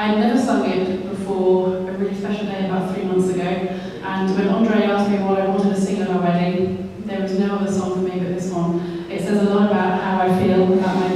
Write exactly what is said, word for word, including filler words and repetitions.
I'd never sung it before a really special day about three months ago, and when Andre asked me what I wanted to sing at our wedding, there was no other song for me but this one. It says a lot about how I feel about my